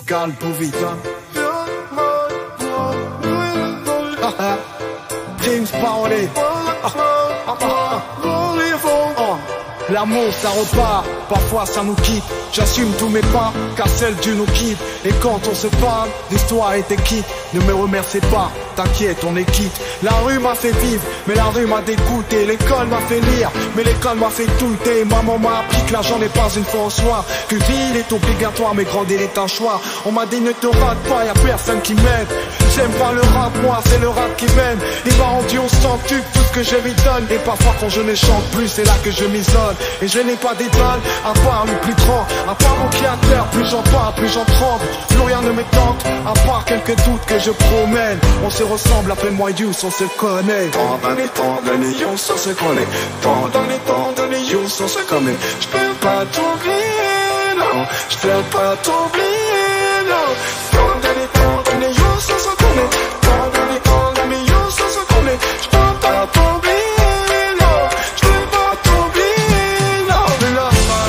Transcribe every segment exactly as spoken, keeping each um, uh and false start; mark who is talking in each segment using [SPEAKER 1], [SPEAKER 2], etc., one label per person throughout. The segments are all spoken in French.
[SPEAKER 1] Cal pour vite, hein. James Paoli. L'amour ça repart, parfois ça nous quitte. J'assume tous mes pas, car celle Dieu nous quitte. Et quand on se parle, l'histoire était quitte. Ne me remerciez pas, t'inquiète, on est quitte. La rue m'a fait vivre, mais la rue m'a dégoûté. L'école m'a fait lire, mais l'école m'a fait douter. Maman m'a appris que l'argent n'est pas une fin en soi, que vivre est obligatoire, mais grandir est un choix. On m'a dit ne te rate pas, y'a personne qui m'aide. J'aime pas le rap, moi c'est le rap qui mène. Il m'a rendu au centuple tout ce que je lui donne. Et parfois quand je ne chante plus, c'est là que je m'isole. Et je n'ai pas d'idole, à part le plus grand. À part mon créateur, plus j'en parle, plus j'en tremble. Plus rien ne me tente, à part quelques doutes que je promène. On se ressemble, appelle-moi Yous, on se connaît. Tant dans les temps de les Yous, on se connaît. Tant dans les temps de les Yous, on se connaît. Je peux pas t'oublier, non. Je peux pas t'oublier, non. Tant dans les temps de les Yous, on se connaît. Tant dans les temps de les Yous, on se connaît. Je peux pas t'oublier, non. Je peux pas t'oublier, non. La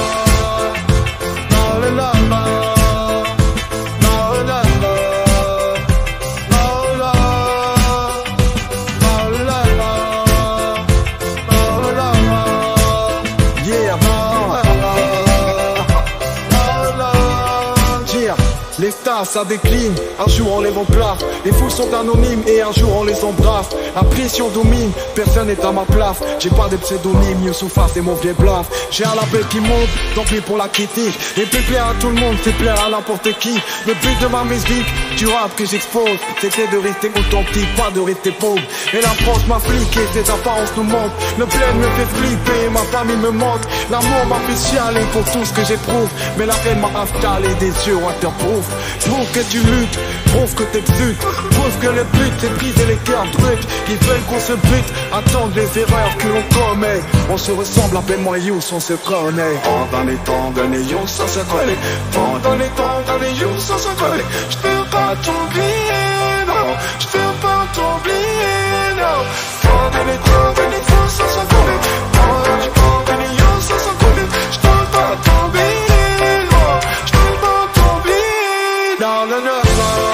[SPEAKER 1] la la la les stars ça décline, un jour on les remplace. Les fous sont anonymes et un jour on les embrasse. La pression domine, personne n'est à ma place. J'ai pas de pseudonyme, Youssoufa c'est mon vieux bluff. J'ai un label qui monte, tant pis pour la critique. Et puis plaire à tout le monde, c'est plaire à n'importe qui. Le but de ma musique, du rap que j'expose, c'était de rester authentique, pas de rester pauvre. Et la France m'a fliqué, ses apparences nous mentent. Le bled me fait flipper, ma famille me manque. L'amour m'a fait chialer pour tout ce que j'éprouve. Mais la haine m'a installé des yeux waterproof. Prouve que tu luttes, prouve que t'exultes. Prouve que le but c'est briser les cœurs brutes. Ils veulent qu'on se bute, attendent les erreurs que l'on commet. On se ressemble, appelle-moi Yous, on se connaît. Pendant les temps de les Yous, on se connaît. Pendant les temps de les Yous, on se connaît. Je peux pas t'oublier, non. Je peux pas t'oublier, non. Pendant les temps de les Yous, on se connaît. Pendant les temps de les Yous, on se connaît. Je peux pas t'oublier, non. Je peux pas t'oublier, non, non, non.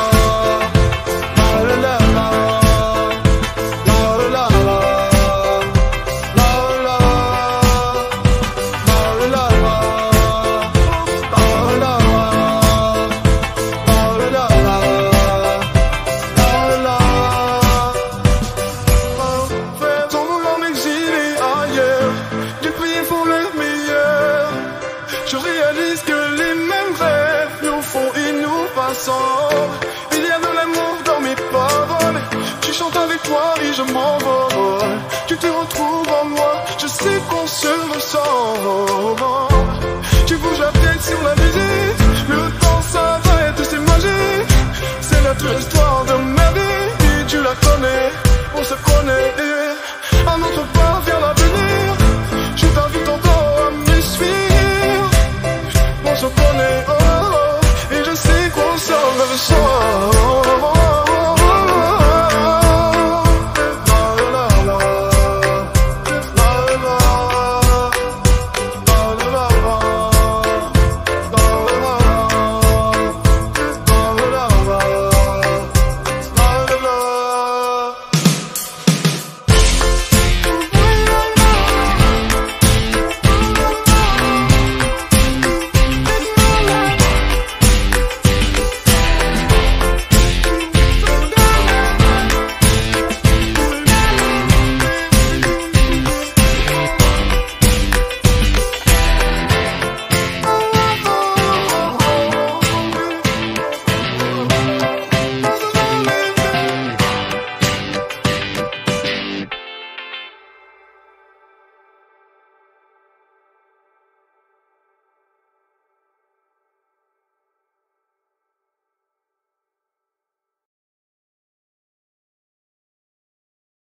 [SPEAKER 1] Il y a de l'amour dans mes paroles. Tu chantes avec toi et je m'envole. Tu te retrouves en moi, je sais qu'on se ressent. Tu bouges la tête sur la musique. Le temps s'arrête, c'est magique. C'est notre histoire de ma vie. Et tu la connais, on se connaît.